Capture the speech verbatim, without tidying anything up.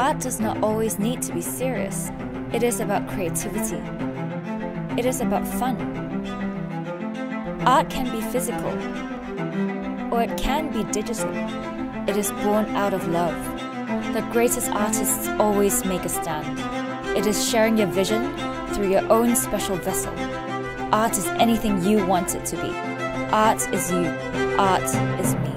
Art does not always need to be serious. It is about creativity. It is about fun. Art can be physical, or it can be digital. It is born out of love. The greatest artists always make a stand. It is sharing your vision through your own special vessel. Art is anything you want it to be. Art is you. Art is me.